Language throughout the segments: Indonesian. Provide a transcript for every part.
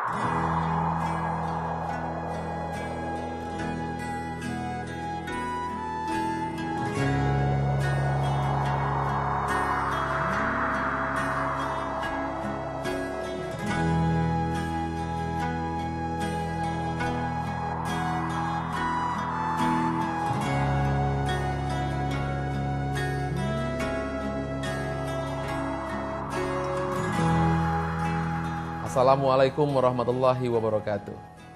Assalamualaikum warahmatullahi wabarakatuh.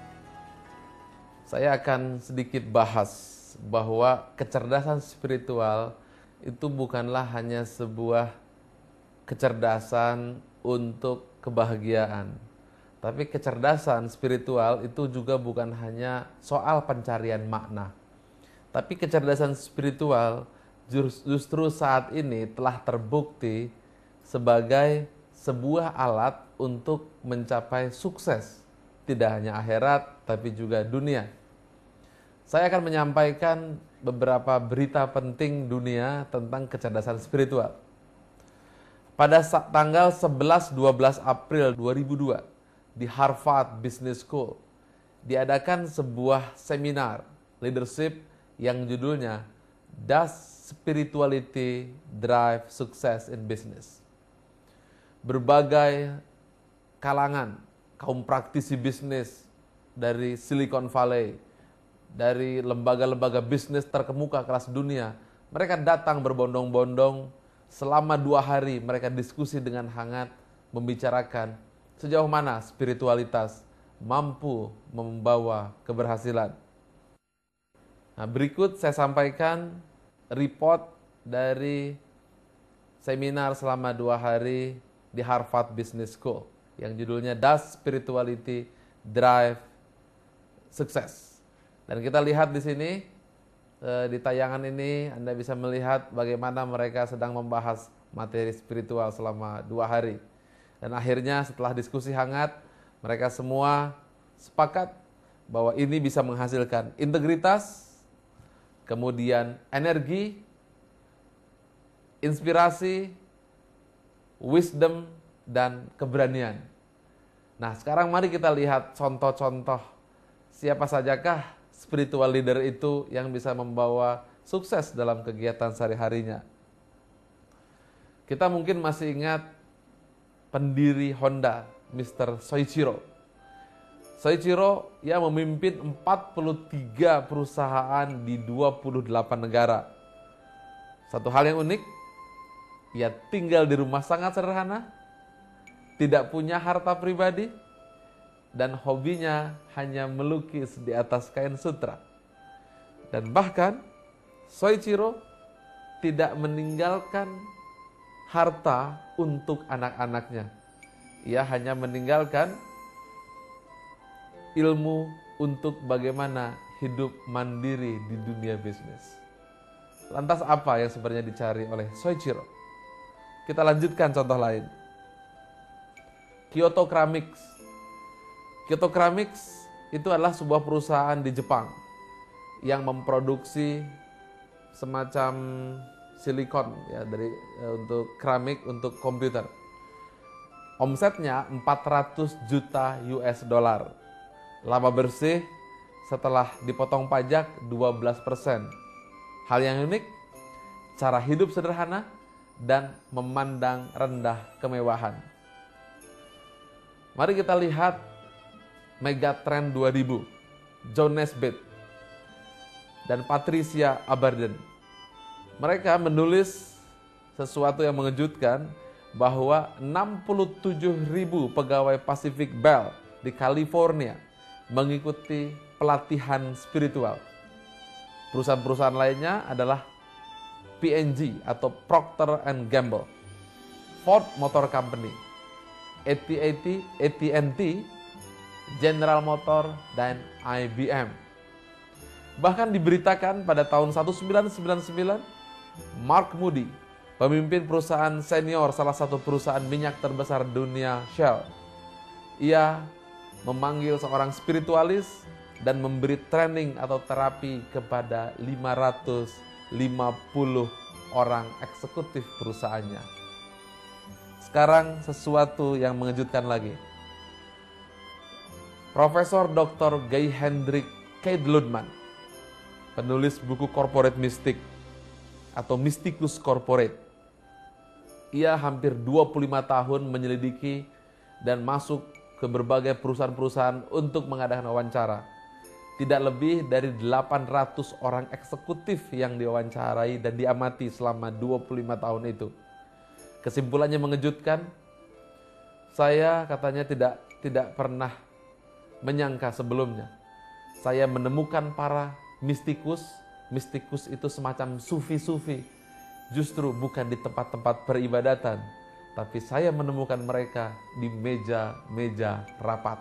Saya akan sedikit bahas bahwa kecerdasan spiritual itu bukanlah hanya sebuah kecerdasan untuk kebahagiaan. Tapi kecerdasan spiritual itu juga bukan hanya soal pencarian makna. Tapi kecerdasan spiritual justru saat ini telah terbukti sebagai sebuah alat untuk mencapai sukses, tidak hanya akhirat tapi juga dunia. Saya akan menyampaikan beberapa berita penting dunia tentang kecerdasan spiritual. Pada tanggal 11-12 April 2002 di Harvard Business School diadakan sebuah seminar leadership yang judulnya Does Spirituality Drive Success in Business? Berbagai kalangan, kaum praktisi bisnis dari Silicon Valley, dari lembaga-lembaga bisnis terkemuka kelas dunia, mereka datang berbondong-bondong. Selama 2 hari mereka diskusi dengan hangat, membicarakan sejauh mana spiritualitas mampu membawa keberhasilan. Nah, berikut saya sampaikan report dari seminar selama 2 hari di Harvard Business School yang judulnya Does Spirituality Drive Success? Dan kita lihat di sini di tayangan ini Anda bisa melihat bagaimana mereka sedang membahas materi spiritual selama 2 hari. Dan akhirnya setelah diskusi hangat, mereka semua sepakat bahwa ini bisa menghasilkan integritas, kemudian energi, inspirasi, wisdom, dan keberanian. Nah, sekarang mari kita lihat contoh-contoh siapa sajakah spiritual leader itu yang bisa membawa sukses dalam kegiatan sehari-harinya. Kita mungkin masih ingat pendiri Honda, Mr. Soichiro. Soichiro ia memimpin 43 perusahaan di 28 negara. Satu hal yang unik, ia tinggal di rumah sangat sederhana, tidak punya harta pribadi, dan hobinya hanya melukis di atas kain sutra. Dan bahkan Soichiro tidak meninggalkan harta untuk anak-anaknya. Ia hanya meninggalkan ilmu untuk bagaimana hidup mandiri di dunia bisnis. Lantas apa yang sebenarnya dicari oleh Soichiro? Kita lanjutkan contoh lain. Kyoto Ceramics. Kyoto Ceramics itu adalah sebuah perusahaan di Jepang yang memproduksi semacam silikon ya untuk keramik untuk komputer. Omsetnya 400 juta US dollar. Laba bersih setelah dipotong pajak 12%. Hal yang unik, cara hidup sederhana dan memandang rendah kemewahan. Mari kita lihat Megatrend 2000, John Naisbitt dan Patricia Abarden. Mereka menulis sesuatu yang mengejutkan bahwa 67.000 pegawai Pacific Bell di California mengikuti pelatihan spiritual. Perusahaan-perusahaan lainnya adalah P&G atau Procter & Gamble, Ford Motor Company, AT&T, General Motor, dan IBM. Bahkan diberitakan pada tahun 1999, Mark Moody, pemimpin perusahaan senior salah satu perusahaan minyak terbesar dunia, Shell, ia memanggil seorang spiritualis dan memberi training atau terapi kepada 550 orang eksekutif perusahaannya. Sekarang sesuatu yang mengejutkan lagi. Profesor Dr. Guy Hendrik Kelderman, penulis buku Corporate Mystic atau Mystikus Corporate. Ia hampir 25 tahun menyelidiki dan masuk ke berbagai perusahaan-perusahaan untuk mengadakan wawancara. Tidak lebih dari 800 orang eksekutif yang diwawancarai dan diamati selama 25 tahun itu. Kesimpulannya mengejutkan. Saya katanya tidak pernah menyangka sebelumnya. Saya menemukan para mistikus. Mistikus itu semacam sufi-sufi. Justru bukan di tempat-tempat peribadatan, tapi saya menemukan mereka di meja-meja rapat.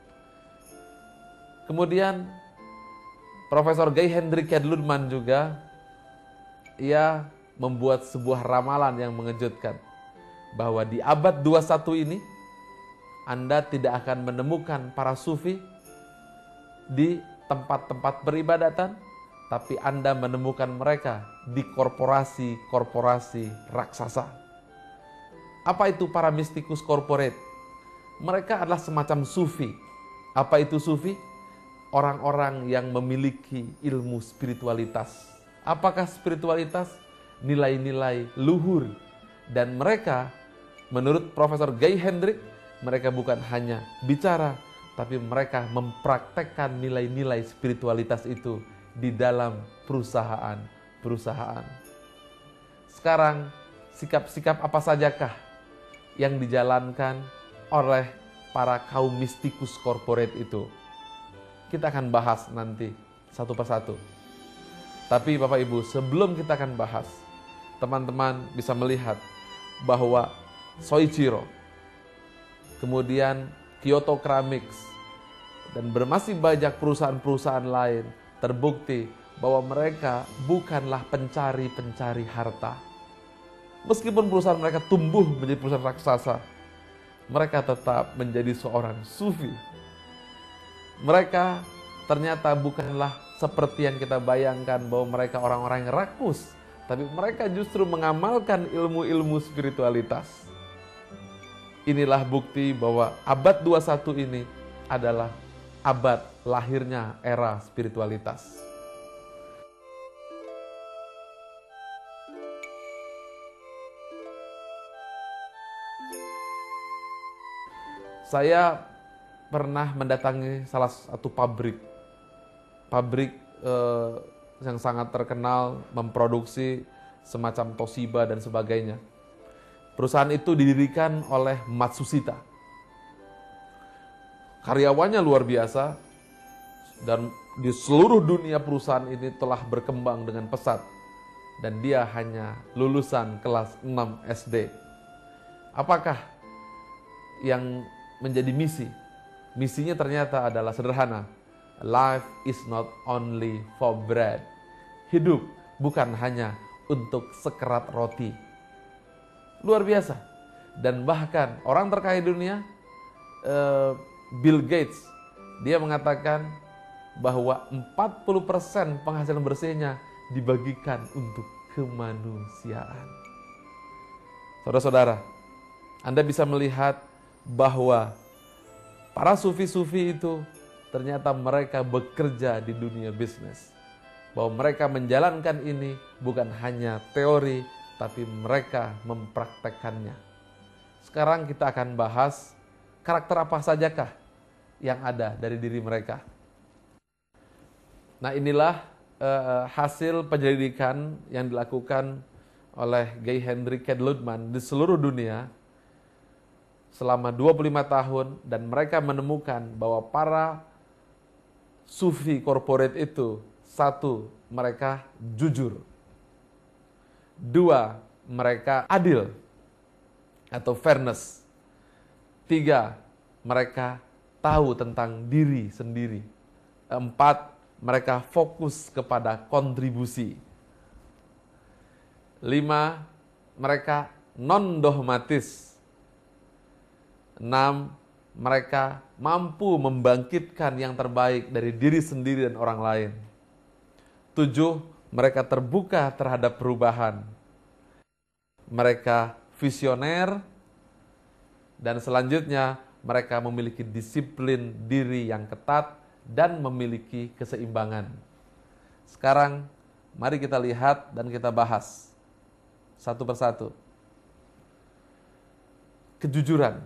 Kemudian Profesor Guy Hendrik Kelderman juga, ia membuat sebuah ramalan yang mengejutkan, bahwa di abad 21 ini Anda tidak akan menemukan para sufi di tempat-tempat peribadatan, tapi Anda menemukan mereka di korporasi-korporasi raksasa. Apa itu para mistikus corporate? Mereka adalah semacam sufi. Apa itu sufi? Orang-orang yang memiliki ilmu spiritualitas. Apakah spiritualitas? Nilai-nilai luhur. Dan mereka, menurut Profesor Guy Hendrik, mereka bukan hanya bicara, tapi mereka mempraktekkan nilai-nilai spiritualitas itu di dalam perusahaan-perusahaan. Sekarang, sikap-sikap apa sajakah yang dijalankan oleh para kaum mistikus corporate itu? Kita akan bahas nanti satu persatu. Tapi Bapak Ibu, sebelum kita akan bahas, teman-teman bisa melihat bahwa Soichiro, kemudian Kyoto Ceramics, dan bermasih banyak perusahaan-perusahaan lain terbukti bahwa mereka bukanlah pencari-pencari harta. Meskipun perusahaan mereka tumbuh menjadi perusahaan raksasa, mereka tetap menjadi seorang sufi. Mereka ternyata bukanlah seperti yang kita bayangkan bahwa mereka orang-orang yang rakus, tapi mereka justru mengamalkan ilmu-ilmu spiritualitas. Inilah bukti bahwa abad 21 ini adalah abad lahirnya era spiritualitas. Saya pernah mendatangi salah satu pabrik yang sangat terkenal memproduksi semacam Toshiba dan sebagainya. Perusahaan itu didirikan oleh Matsushita. Karyawannya luar biasa, dan di seluruh dunia perusahaan ini telah berkembang dengan pesat, dan dia hanya lulusan kelas 6 SD. Apakah yang menjadi misi? Misinya ternyata adalah sederhana. Life is not only for bread. Hidup bukan hanya untuk sekerat roti. Luar biasa. Dan bahkan orang terkaya dunia, Bill Gates, dia mengatakan bahwa 40% penghasilan bersihnya dibagikan untuk kemanusiaan. Saudara-saudara, Anda bisa melihat bahwa para sufi-sufi itu ternyata mereka bekerja di dunia bisnis. Bahwa mereka menjalankan ini bukan hanya teori, tapi mereka mempraktekkannya. Sekarang kita akan bahas karakter apa sajakah yang ada dari diri mereka. Nah, inilah hasil penyelidikan yang dilakukan oleh Guy Hendrik Kelderman di seluruh dunia selama 25 tahun, dan mereka menemukan bahwa para sufi corporate itu, satu, mereka jujur. Dua, mereka adil atau fairness. Tiga, mereka tahu tentang diri sendiri. Empat, mereka fokus kepada kontribusi. Lima, mereka non-dogmatis. Enam, mereka mampu membangkitkan yang terbaik dari diri sendiri dan orang lain. Tujuh, mereka terbuka terhadap perubahan. Mereka visioner. Dan selanjutnya, mereka memiliki disiplin diri yang ketat dan memiliki keseimbangan. Sekarang mari kita lihat dan kita bahas satu persatu. Kejujuran.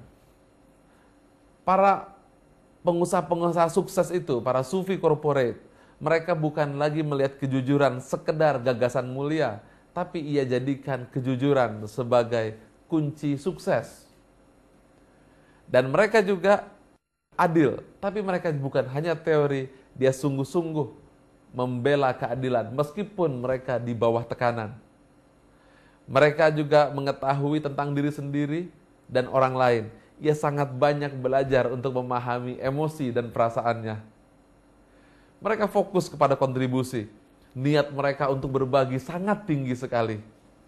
Para pengusaha-pengusaha sukses itu, para sufi corporate, mereka bukan lagi melihat kejujuran sekedar gagasan mulia, tapi ia jadikan kejujuran sebagai kunci sukses. Dan mereka juga adil, tapi mereka bukan hanya teori, dia sungguh-sungguh membela keadilan meskipun mereka di bawah tekanan. Mereka juga mengetahui tentang diri sendiri dan orang lain. Ia sangat banyak belajar untuk memahami emosi dan perasaannya. Mereka fokus kepada kontribusi. Niat mereka untuk berbagi sangat tinggi sekali.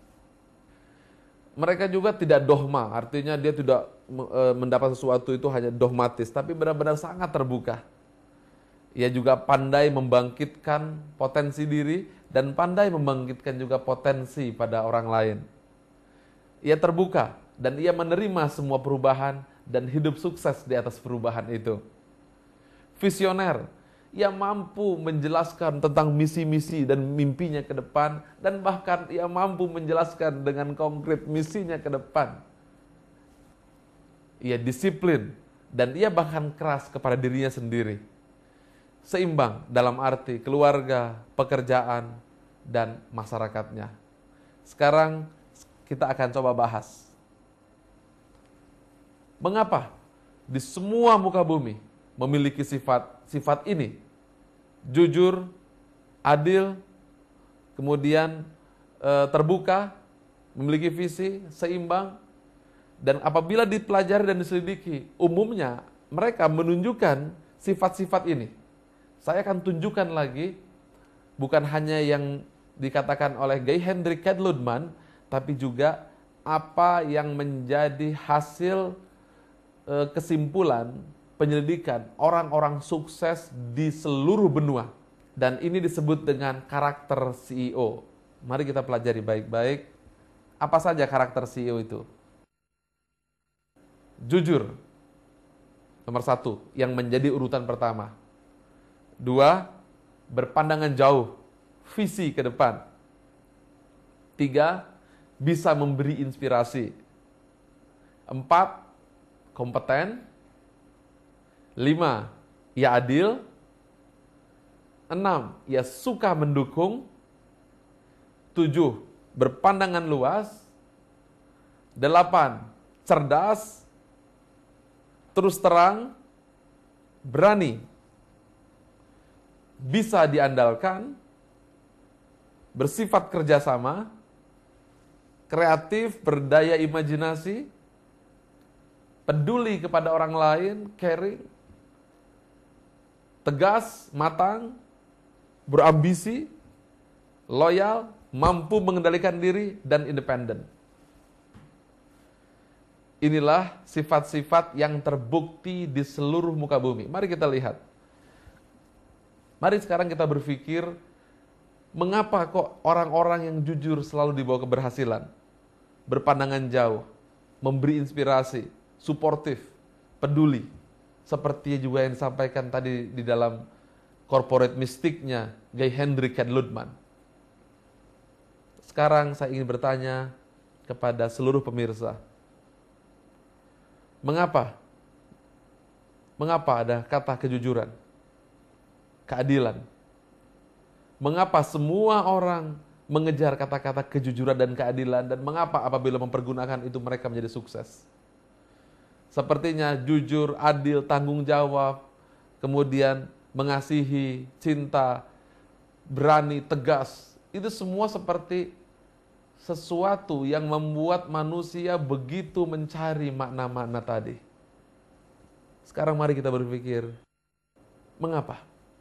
Mereka juga tidak dogma, artinya dia tidak mendapat sesuatu itu hanya dogmatis, tapi benar-benar sangat terbuka. Ia juga pandai membangkitkan potensi diri dan pandai membangkitkan juga potensi pada orang lain. Ia terbuka dan ia menerima semua perubahan dan hidup sukses di atas perubahan itu. Visioner, ia mampu menjelaskan tentang misi-misi dan mimpinya ke depan, dan bahkan ia mampu menjelaskan dengan konkret misinya ke depan. Ia disiplin dan ia bahkan keras kepada dirinya sendiri. Seimbang dalam arti keluarga, pekerjaan, dan masyarakatnya. Sekarang kita akan coba bahas. Mengapa di semua muka bumi memiliki sifat ini? Jujur, adil, kemudian terbuka, memiliki visi, seimbang. Dan apabila dipelajari dan diselidiki, umumnya mereka menunjukkan sifat-sifat ini. Saya akan tunjukkan lagi, bukan hanya yang dikatakan oleh Guy Hendrik Kelderman, tapi juga apa yang menjadi hasil kesimpulan penyelidikan orang-orang sukses di seluruh benua. Dan ini disebut dengan karakter CEO. Mari kita pelajari baik-baik. Apa saja karakter CEO itu? Jujur, nomor 1, yang menjadi urutan pertama. 2, berpandangan jauh, visi ke depan. 3, bisa memberi inspirasi. 4, kompeten. 5, ia adil. 6, ia suka mendukung. 7, berpandangan luas. 8, cerdas. Terus terang, berani, bisa diandalkan, bersifat kerjasama, kreatif, berdaya imajinasi, peduli kepada orang lain, caring, tegas, matang, berambisi, loyal, mampu mengendalikan diri, dan independen. Inilah sifat-sifat yang terbukti di seluruh muka bumi. Mari kita lihat. Mari sekarang kita berpikir, mengapa kok orang-orang yang jujur selalu dibawa keberhasilan? Berpandangan jauh, memberi inspirasi, suportif, peduli. Seperti juga yang disampaikan tadi di dalam corporate mystiknya Guy Hendrik Kelderman. Sekarang saya ingin bertanya kepada seluruh pemirsa. Mengapa? Mengapa ada kata kejujuran, keadilan? Mengapa semua orang mengejar kata-kata kejujuran dan keadilan, dan mengapa apabila mempergunakan itu mereka menjadi sukses? Sepertinya jujur, adil, tanggung jawab, kemudian mengasihi, cinta, berani, tegas, itu semua seperti sesuatu yang membuat manusia begitu mencari makna-makna tadi. Sekarang mari kita berpikir, mengapa?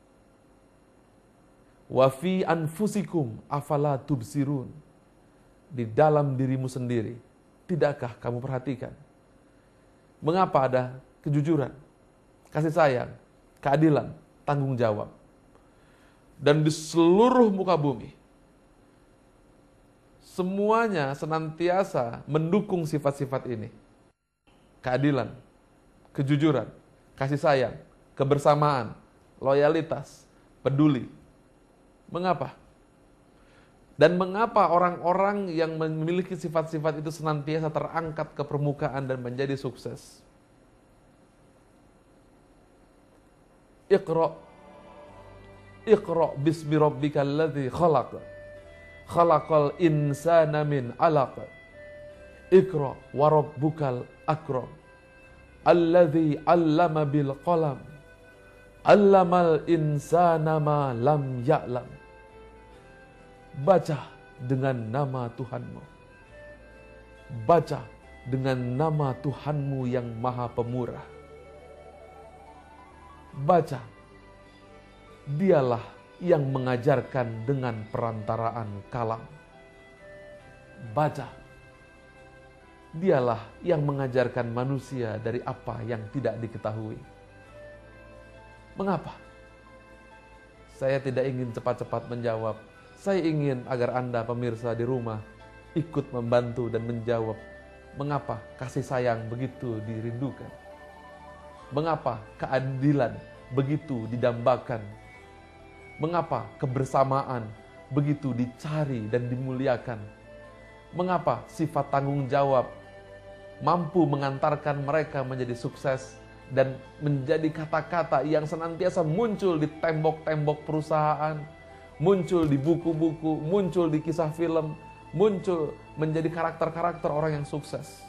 Wa fi anfusikum afala tubsirun. Di dalam dirimu sendiri, tidakkah kamu perhatikan? Mengapa ada kejujuran, kasih sayang, keadilan, tanggung jawab? Dan di seluruh muka bumi, semuanya senantiasa mendukung sifat-sifat ini. Keadilan, kejujuran, kasih sayang, kebersamaan, loyalitas, peduli. Mengapa? Dan mengapa orang-orang yang memiliki sifat-sifat itu senantiasa terangkat ke permukaan dan menjadi sukses? Iqra bismi rabbikal ladzi khalaq. Khalaqal insana min 'alaq. Iqra wa rabbukal akram. Alladzi 'allama bil qalam. 'Allamal insana ma lam ya'lam. Baca dengan nama Tuhanmu. Baca dengan nama Tuhanmu yang Maha Pemurah. Baca. Dialah yang mengajarkan dengan perantaraan kalam. Baca. Dialah yang mengajarkan manusia dari apa yang tidak diketahui. Mengapa? Saya tidak ingin cepat-cepat menjawab. Saya ingin agar Anda pemirsa di rumah ikut membantu dan menjawab mengapa kasih sayang begitu dirindukan. Mengapa keadilan begitu didambakan. Mengapa kebersamaan begitu dicari dan dimuliakan. Mengapa sifat tanggung jawab mampu mengantarkan mereka menjadi sukses dan menjadi kata-kata yang senantiasa muncul di tembok-tembok perusahaan, muncul di buku-buku, muncul di kisah film, muncul menjadi karakter-karakter orang yang sukses.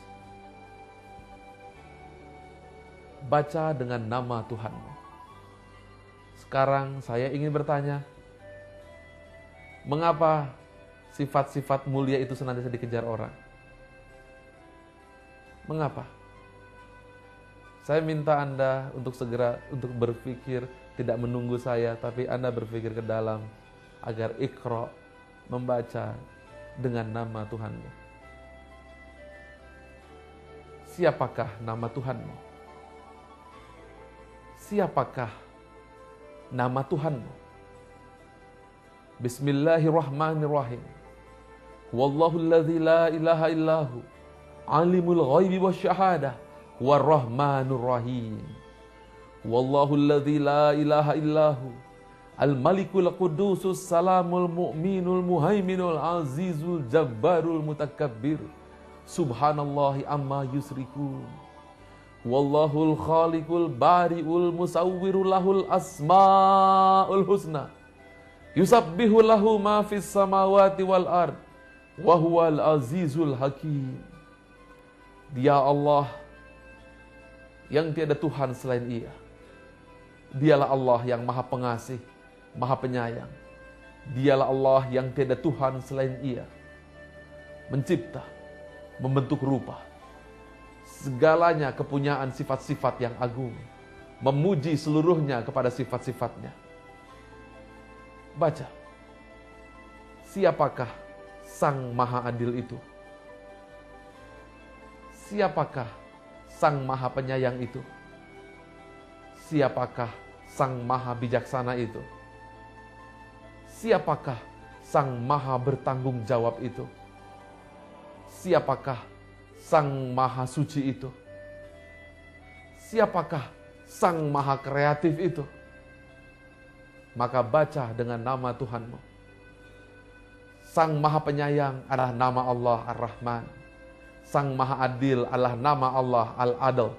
Baca dengan nama Tuhanmu. Sekarang saya ingin bertanya, mengapa sifat-sifat mulia itu senantiasa dikejar orang? Mengapa? Saya minta Anda untuk segera untuk berpikir, tidak menunggu saya, tapi Anda berpikir ke dalam agar Iqra membaca dengan nama Tuhanmu. Siapakah nama Tuhanmu? Siapakah nama Tuhanmu? Bismillahirrahmanirrahim. Wallahu alladzi la ilaha illahu alimul ghaibi wasyahadah warrahmanur rahim. Wallahu alladzi la ilaha illahu al-malikul qudusus salamul mu'minul muhaiminul azizul jabbarul mutakabbir. Subhanallahi amma yusrikun. Wallahul khaliqul bari'ul musawwirul lahul asma'ul husna. Yusabbihu lahu ma fis samawati wal ard wa huwal azizul hakim. Dia Allah yang tiada Tuhan selain Ia. Dialah Allah yang Maha Pengasih, Maha Penyayang. Dialah Allah yang tiada Tuhan selain Ia. Mencipta, membentuk rupa. Segalanya kepunyaan sifat-sifat yang agung. Memuji seluruhnya kepada sifat-sifatnya. Baca. Siapakah Sang Maha Adil itu? Siapakah Sang Maha Penyayang itu? Siapakah Sang Maha Bijaksana itu? Siapakah Sang Maha Bertanggung Jawab itu? Siapakah Sang Maha Suci itu? Siapakah Sang Maha Kreatif itu? Maka baca dengan nama Tuhanmu. Sang Maha Penyayang adalah nama Allah Ar-Rahman. Sang Maha Adil adalah nama Allah Al-Adl.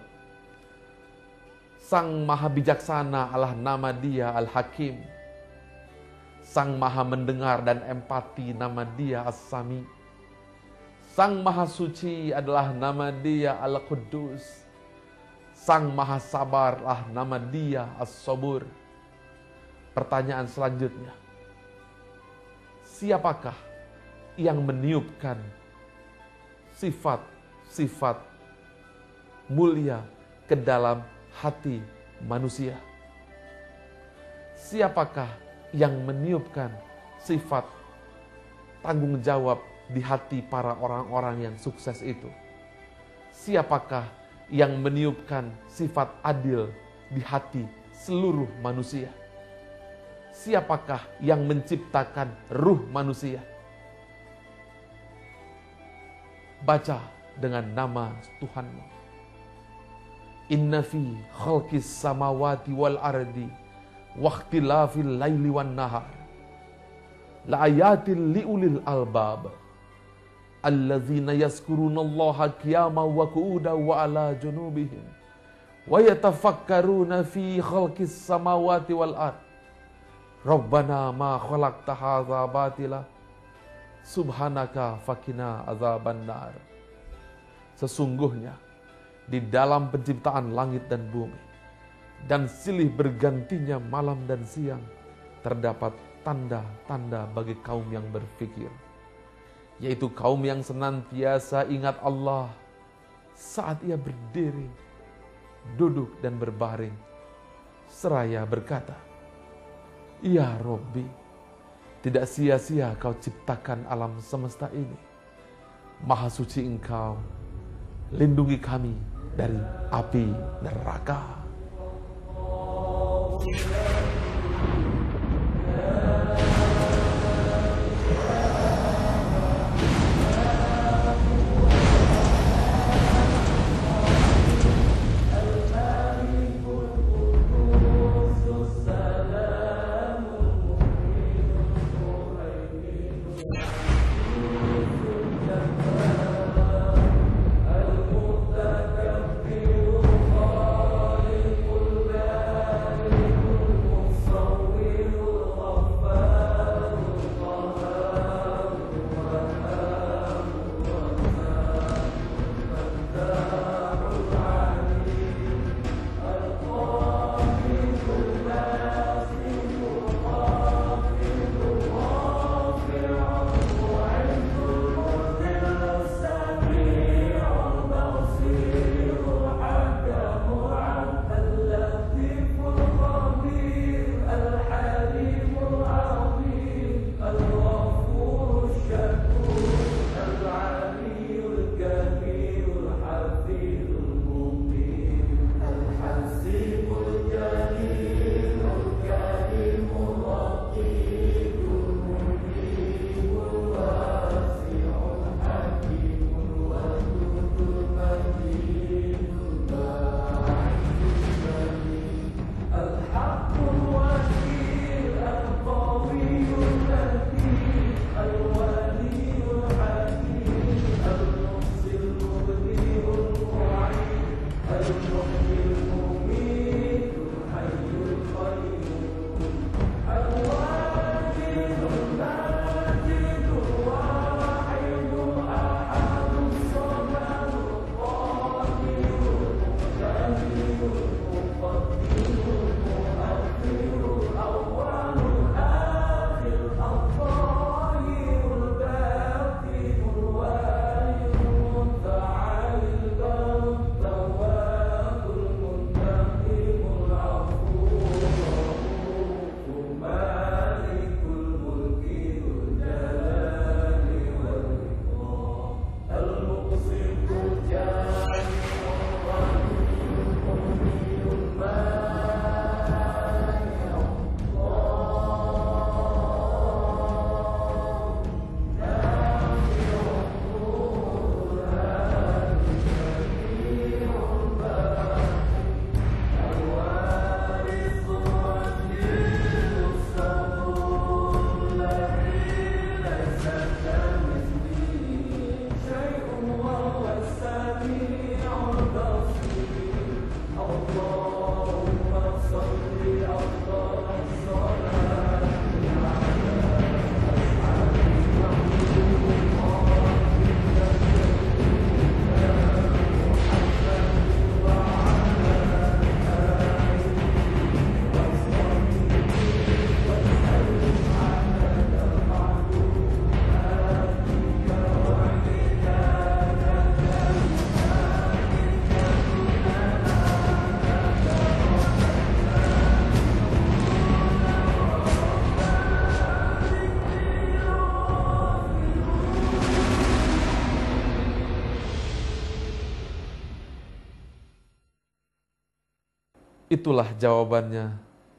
Sang Maha Bijaksana adalah nama Dia Al-Hakim. Sang Maha Mendengar dan empati nama Dia As-Sami. Sang Maha Suci adalah nama Dia Al-Quddus. Sang Maha Sabar adalah nama Dia As-Sabur. Pertanyaan selanjutnya, siapakah yang meniupkan sifat-sifat mulia ke dalam hati manusia? Siapakah yang meniupkan sifat tanggung jawab di hati para orang-orang yang sukses itu? Siapakah yang meniupkan sifat adil di hati seluruh manusia? Siapakah yang menciptakan ruh manusia? Baca dengan nama Tuhanmu. Inna fi khalqis samawati wal ardi waqtilafil laili wan nahar la ayatil liulil albab alladzina yazkurunallaha qiyaman wa qu'udan wa ala junubihim wa yatafakkaruna fi khalqis samawati wal ard Rabbana ma khalaqta hadza batila subhanaka fakina azabannar. Sesungguhnya di dalam penciptaan langit dan bumi dan silih bergantinya malam dan siang terdapat tanda-tanda bagi kaum yang berfikir, yaitu kaum yang senantiasa ingat Allah saat ia berdiri, duduk dan berbaring, seraya berkata, Ya Robbi, tidak sia-sia kau ciptakan alam semesta ini. Maha suci engkau, lindungi kami dari api neraka. Itulah jawabannya,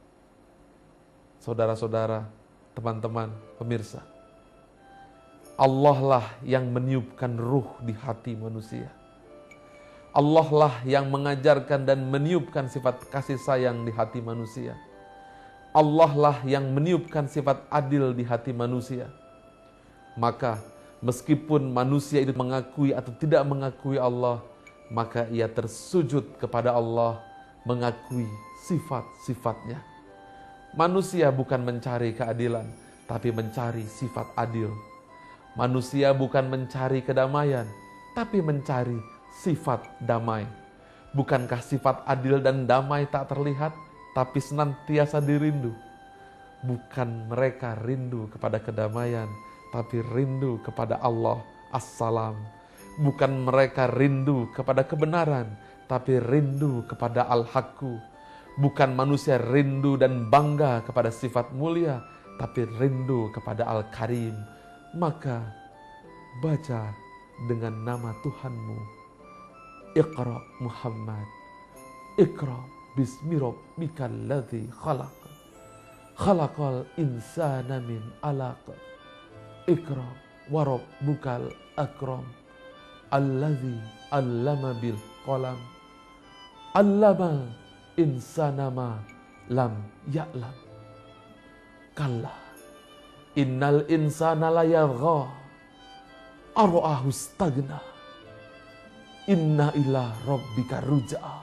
saudara-saudara, teman-teman, pemirsa. Allah lah yang meniupkan ruh di hati manusia. Allah lah yang mengajarkan dan meniupkan sifat kasih sayang di hati manusia. Allah lah yang meniupkan sifat adil di hati manusia. Maka meskipun manusia itu mengakui atau tidak mengakui Allah, maka ia tersujud kepada Allah, mengakui sifat-sifatnya. Manusia bukan mencari keadilan, tapi mencari sifat adil. Manusia bukan mencari kedamaian, tapi mencari sifat damai. Bukankah sifat adil dan damai tak terlihat, tapi senantiasa dirindu? Bukan mereka rindu kepada kedamaian, tapi rindu kepada Allah As-Salam. Bukan mereka rindu kepada kebenaran, tapi rindu kepada Al-Haqqu. Bukan manusia rindu dan bangga kepada sifat mulia, tapi rindu kepada Al-Karim. Maka baca dengan nama Tuhanmu. Iqra Muhammad. Iqra bismi rabbikal ladzi khalaq. Khalaqal insana min alaq. Iqra wa rabbukal akram. Alladzi 'allama bil qalam. 'Allama insana ma lam ya'lam. Kalla innal insana la yagha ara'ahu istaghna. Inna ila rabbika ruj'a.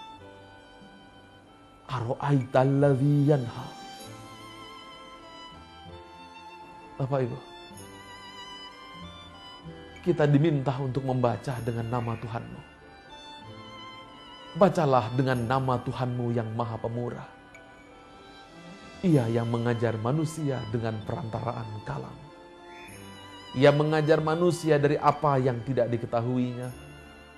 Ara'aita alladzi yanha. Bapak Ibu, kita diminta untuk membaca dengan nama Tuhanmu. Bacalah dengan nama Tuhanmu yang Maha Pemurah. Ia yang mengajar manusia dengan perantaraan kalam. Ia mengajar manusia dari apa yang tidak diketahuinya.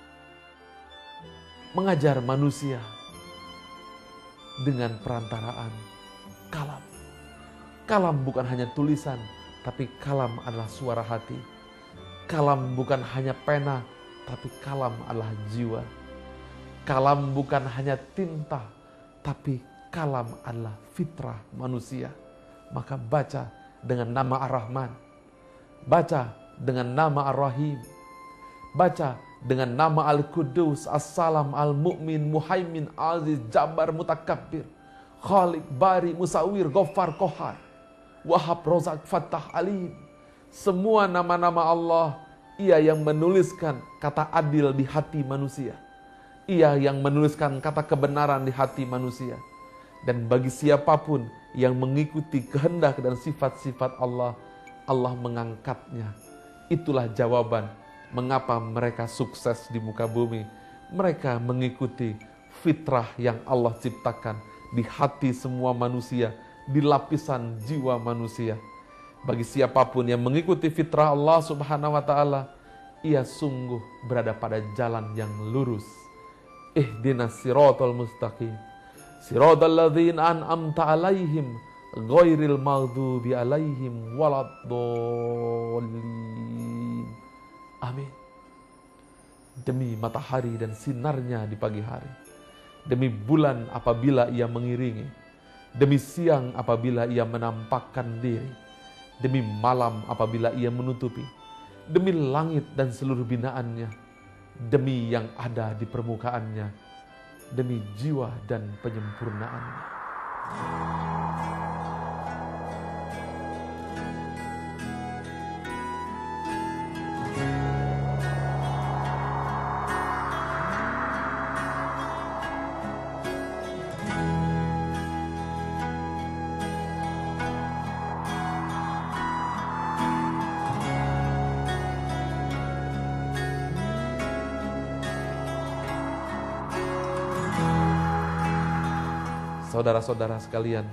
Mengajar manusia dengan perantaraan kalam. Kalam bukan hanya tulisan, tapi kalam adalah suara hati. Kalam bukan hanya pena, tapi kalam adalah jiwa. Kalam bukan hanya tinta, tapi kalam adalah fitrah manusia. Maka baca dengan nama Ar-Rahman. Baca dengan nama Ar-Rahim. Baca dengan nama Al-Qudus, As-Salam, Al-Mu'min, Muhaimin, Aziz, Jabbar, Mutakabbir, Khaliq, Bari, Musawir, Ghaffar, Qahar, Wahab, Rozak, Fattah, Alim. Semua nama-nama Allah, Ia yang menuliskan kata adil di hati manusia. Ia yang menuliskan kata kebenaran di hati manusia. Dan bagi siapapun yang mengikuti kehendak dan sifat-sifat Allah, Allah mengangkatnya. Itulah jawaban mengapa mereka sukses di muka bumi. Mereka mengikuti fitrah yang Allah ciptakan di hati semua manusia, di lapisan jiwa manusia. Bagi siapapun yang mengikuti fitrah Allah Subhanahu wa Ta'ala, ia sungguh berada pada jalan yang lurus. Ihdinas siratal mustaqim, siratal ladzina an'amta 'alaihim ghairil maghdubi 'alaihim waladdallin. Amin. Demi matahari dan sinarnya di pagi hari, demi bulan apabila ia mengiringi, demi siang apabila ia menampakkan diri, demi malam apabila ia menutupi, demi langit dan seluruh binaannya, demi yang ada di permukaannya, demi jiwa dan penyempurnaannya. Saudara-saudara sekalian,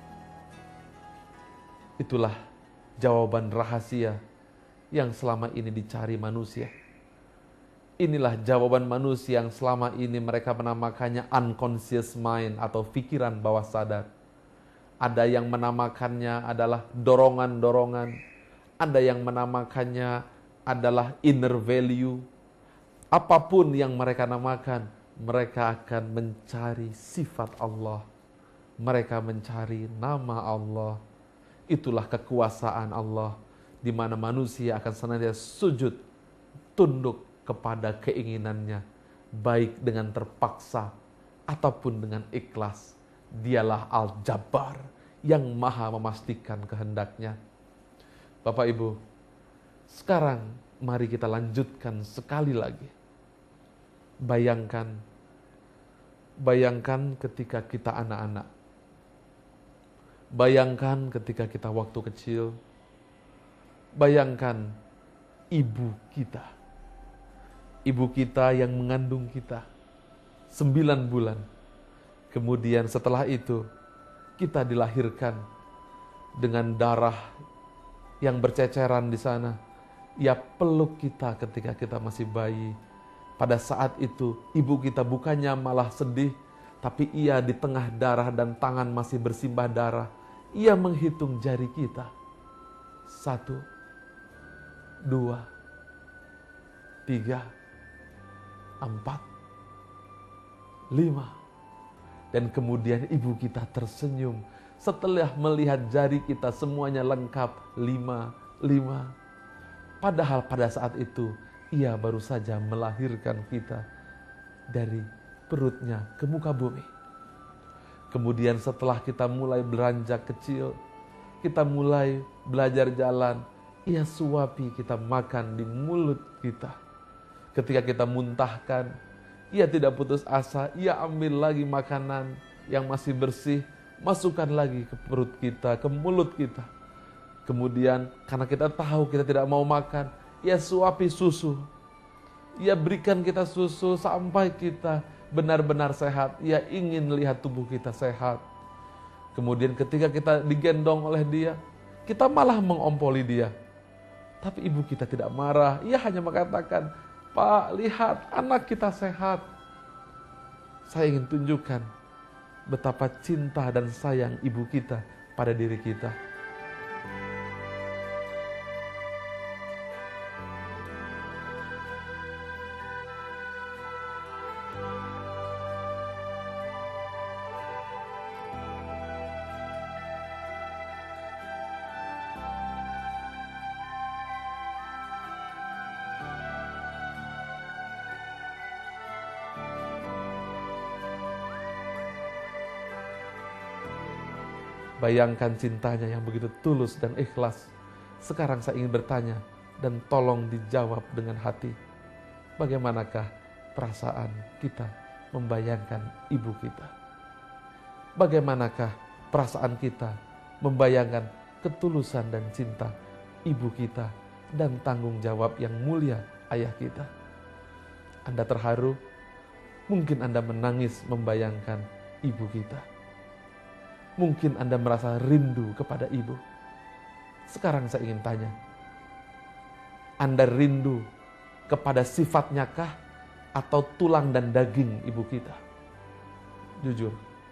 itulah jawaban rahasia yang selama ini dicari manusia. Inilah jawaban manusia yang selama ini mereka menamakannya unconscious mind atau pikiran bawah sadar. Ada yang menamakannya adalah dorongan-dorongan. Ada yang menamakannya adalah inner value. Apapun yang mereka namakan, mereka akan mencari sifat Allah. Mereka mencari nama Allah. Itulah kekuasaan Allah, di mana manusia akan senantiasa sujud, tunduk kepada keinginannya, baik dengan terpaksa ataupun dengan ikhlas. Dialah Al-Jabbar yang maha memastikan kehendaknya. Bapak Ibu, sekarang mari kita lanjutkan sekali lagi. Bayangkan ketika kita anak-anak. Bayangkan ketika kita waktu kecil. Bayangkan ibu kita. Ibu kita yang mengandung kita 9 bulan. Kemudian setelah itu kita dilahirkan dengan darah yang berceceran di sana. Ia peluk kita ketika kita masih bayi. Pada saat itu ibu kita bukannya malah sedih, tapi ia di tengah darah dan tangan masih bersimbah darah. Ia menghitung jari kita. 1, 2, 3, 4, 5. Dan kemudian ibu kita tersenyum setelah melihat jari kita semuanya lengkap 5. Padahal pada saat itu ia baru saja melahirkan kita dari perutnya ke muka bumi. Kemudian setelah kita mulai beranjak kecil, kita mulai belajar jalan, ia suapi kita makan di mulut kita. Ketika kita muntahkan, ia tidak putus asa, ia ambil lagi makanan yang masih bersih, masukkan lagi ke perut kita, ke mulut kita. Kemudian karena kita tahu kita tidak mau makan, ia suapi susu. Ia berikan kita susu sampai kita benar-benar sehat. Ia ingin lihat tubuh kita sehat. Kemudian ketika kita digendong oleh dia, kita malah mengompoli dia. Tapi ibu kita tidak marah. Ia hanya mengatakan, "Pak, lihat anak kita sehat." Saya ingin tunjukkan betapa cinta dan sayang ibu kita pada diri kita. Bayangkan cintanya yang begitu tulus dan ikhlas. Sekarang saya ingin bertanya dan tolong dijawab dengan hati. Bagaimanakah perasaan kita membayangkan ibu kita? Bagaimanakah perasaan kita membayangkan ketulusan dan cinta ibu kita dan tanggung jawab yang mulia ayah kita? Anda terharu? Mungkin Anda menangis membayangkan ibu kita. Mungkin Anda merasa rindu kepada ibu. Sekarang saya ingin tanya, Anda rindu kepada sifatnya kah atau tulang dan daging ibu kita? Jujur.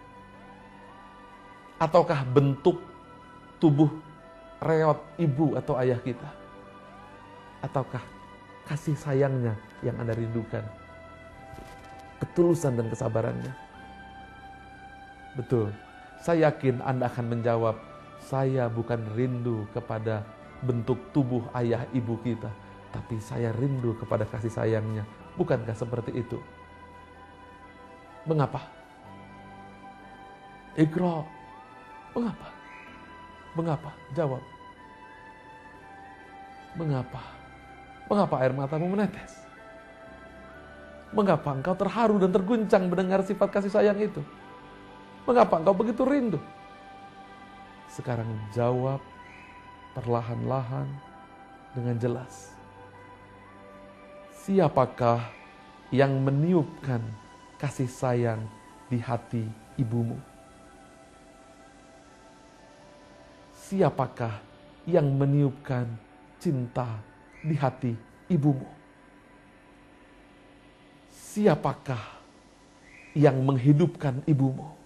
Ataukah bentuk tubuh reot ibu atau ayah kita? Ataukah kasih sayangnya yang Anda rindukan? Ketulusan dan kesabarannya? Betul. Saya yakin Anda akan menjawab, saya bukan rindu kepada bentuk tubuh ayah ibu kita, tapi saya rindu kepada kasih sayangnya. Bukankah seperti itu? Mengapa? Iqra, mengapa? Mengapa? Jawab. Mengapa? Mengapa air matamu menetes? Mengapa engkau terharu dan terguncang mendengar sifat kasih sayang itu? Mengapa engkau begitu rindu? Sekarang jawab perlahan-lahan dengan jelas. Siapakah yang meniupkan kasih sayang di hati ibumu? Siapakah yang meniupkan cinta di hati ibumu? Siapakah yang menghidupkan ibumu?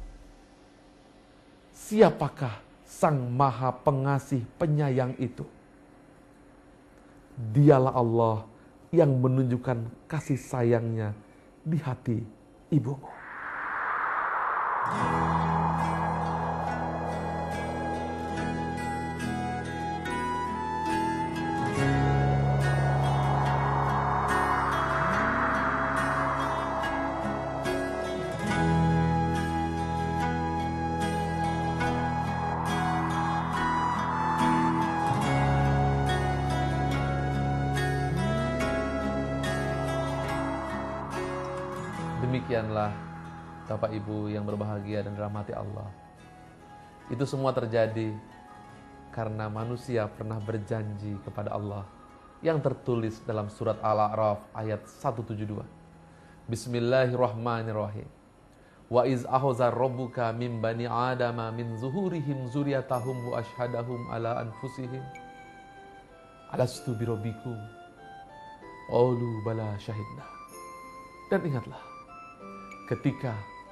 Siapakah Sang Maha Pengasih Penyayang itu? Dialah Allah yang menunjukkan kasih sayangnya di hati ibumu. Demikianlah Bapak Ibu yang berbahagia dan dirahmati Allah. Itu semua terjadi karena manusia pernah berjanji kepada Allah yang tertulis dalam surat Al-A'raf ayat 172. Bismillahirrahmanirrahim. Wa iz akhadha rabbuka min bani adama min zuhurihim zuriyatahum wa ashhadahum ala anfusihim alastu birabbikum qalu bala syahidna. Dan ingatlah ketika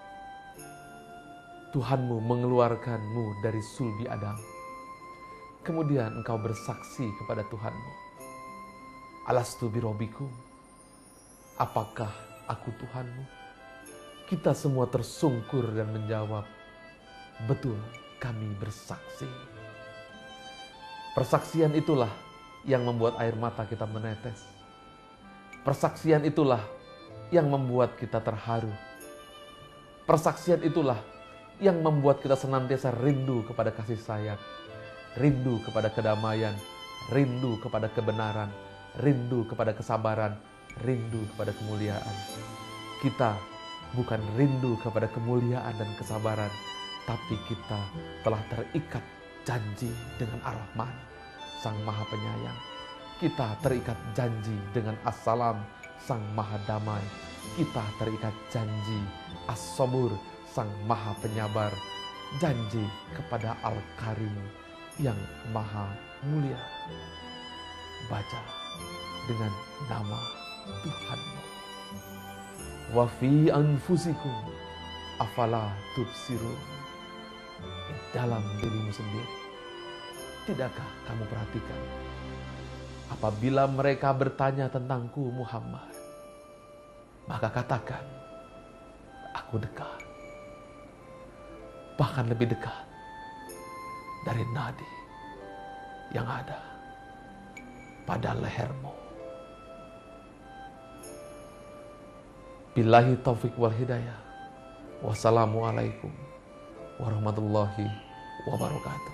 Tuhanmu mengeluarkanmu dari sulbi Adam, kemudian engkau bersaksi kepada Tuhanmu, alastu birabbikum, apakah aku Tuhanmu? Kita semua tersungkur dan menjawab, betul, kami bersaksi. Persaksian itulah yang membuat air mata kita menetes. Persaksian itulah yang membuat kita terharu. Persaksian itulah yang membuat kita senantiasa rindu kepada kasih sayang, rindu kepada kedamaian, rindu kepada kebenaran, rindu kepada kesabaran, rindu kepada kemuliaan. Kita bukan rindu kepada kemuliaan dan kesabaran, tapi kita telah terikat janji dengan Ar-Rahman, Sang Maha Penyayang. Kita terikat janji dengan As-Salam, Sang Maha Damai. Kita terikat janji As-Sabur, Sang Maha Penyabar. Janji kepada Al-Karim yang Maha Mulia. Baca dengan nama Tuhanmu. Wa fi anfusikum afala tubsirun. Di dalam dirimu sendiri, tidakkah kamu perhatikan? Apabila mereka bertanya tentangku Muhammad, maka katakan, aku dekat. Bahkan lebih dekat dari nadi yang ada pada lehermu. Billahi taufik wal hidayah. Wassalamualaikum warahmatullahi wabarakatuh.